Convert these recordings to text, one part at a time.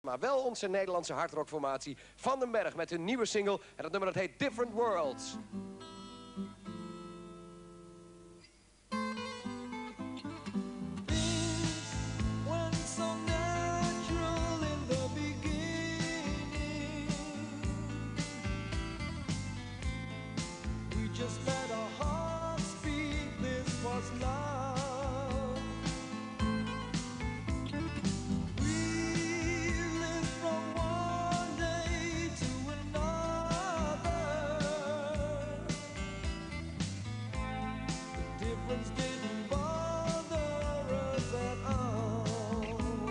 maar wel onze Nederlandse hardrockformatie Van den Berg met hun nieuwe single. En dat nummer dat heet Different Worlds. Just let our hearts speak, this was love. We lived from one day to another. The difference didn't bother us at all.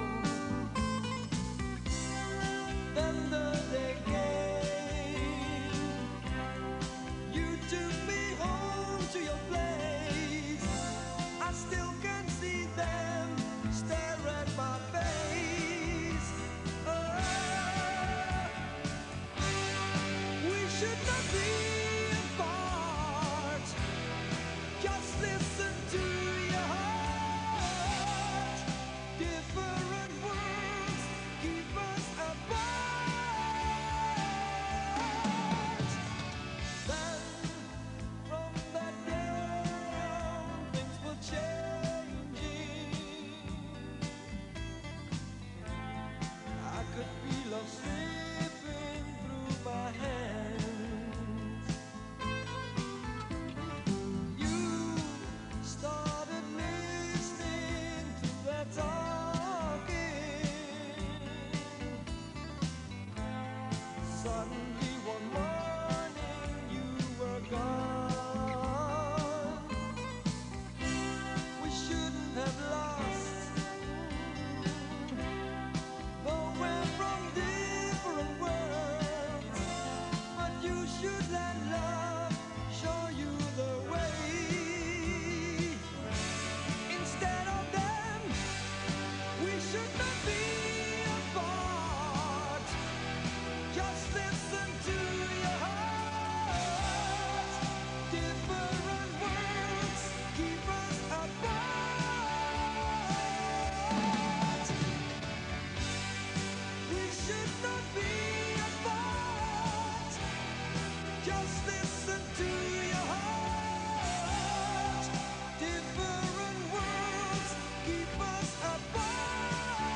Then the day came, you took me home to your place. I still can see them stare at my face. Oh, we should not be apart. Just listen to your heart. Different worlds keep us apart. Then from that day on, things were changing. I could feel love slipping through my hands. You started listening to their talking. Suddenly one morning you were gone. We shouldn't have lost, though we're from different worlds. But you should let love show you the way. Instead of them, we should not be apart. Just listen to your heart. Different worlds keep us apart. We should not be apart. Just listen to your heart. Different worlds keep us apart.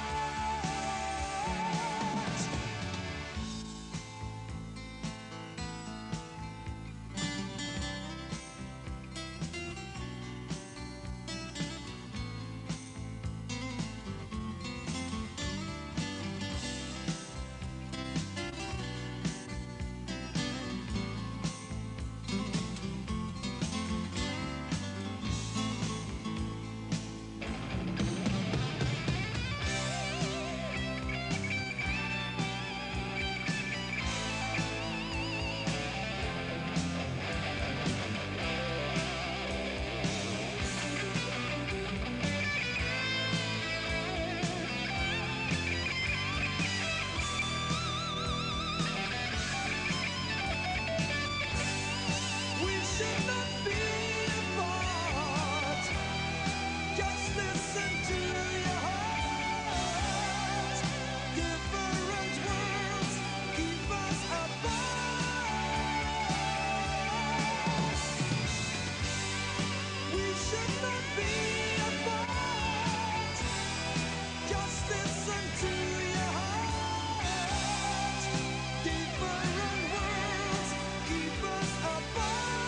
We should not be apart. Just listen to your heart. Different worlds keep us apart. We should not be apart. Just listen to your heart. Different worlds keep us apart.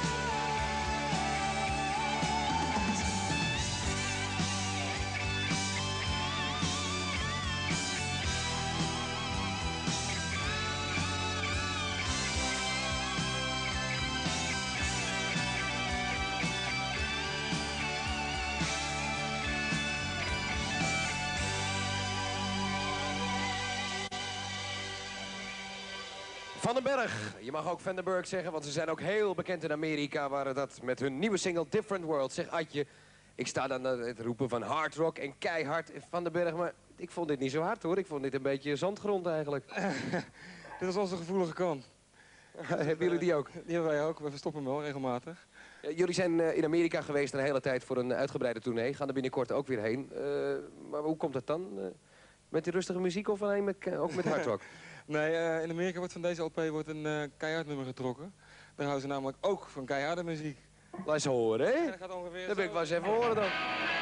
Van den Berg. Je mag ook Van den Berg zeggen, want ze zijn ook heel bekend in Amerika. Waren dat met hun nieuwe single Different Worlds. Zeg Adje, ik sta dan het roepen van hard rock en keihard Van den Berg. Maar ik vond dit niet zo hard hoor. Ik vond dit een beetje zandgrond eigenlijk. Dit is onze gevoelige kant. Hebben jullie die ook? Die hebben wij ook. We verstoppen hem wel regelmatig. Jullie zijn in Amerika geweest een hele tijd voor een uitgebreide tournee. Gaan er binnenkort ook weer heen. Maar hoe komt dat dan? Met die rustige muziek of alleen ook met hard rock? Nee, in Amerika wordt van deze LP een keihard nummer getrokken. Daar houden ze namelijk ook van keiharde muziek. Laat eens horen, hè? En dat gaat ongeveer Dat wil ik zo. wel eens even horen dan.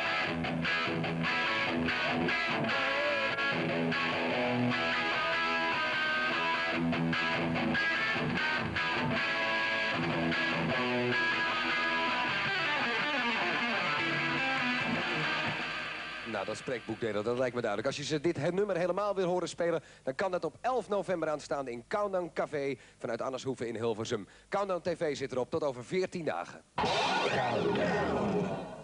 Nou, dat spreekboek, nee, dat lijkt me duidelijk. Als je ze dit nummer helemaal wil horen spelen, dan kan dat op 11 november aanstaande in Countdown Café vanuit Annershoeve in Hilversum. Countdown TV zit erop tot over 14 dagen.